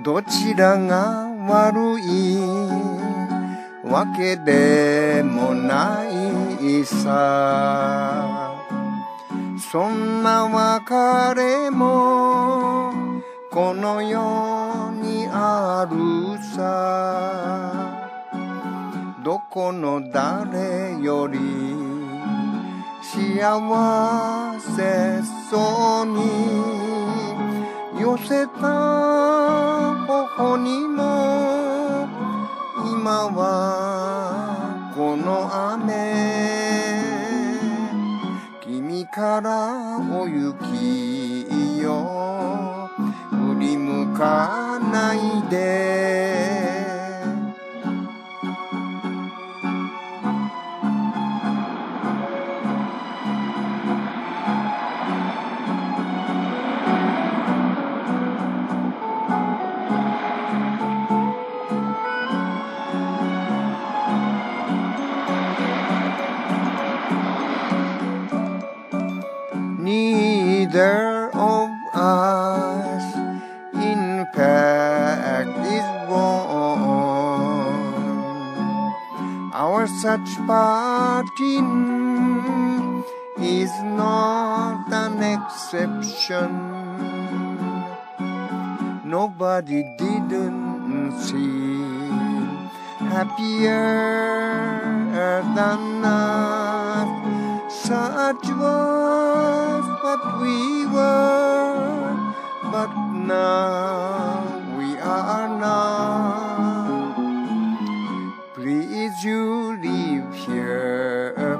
どちらが悪いわけでもないさ。そんな別れもこの世にあるさ。どこの誰より幸せそうに寄せた頬にも今はこの雨。君からお行きよ振り向かないで。Neither of us, in fact, is wrong. Our such parting is not an exception. Nobody didn't seem happier than us. Such was what we were, but now we are not. Please you leave here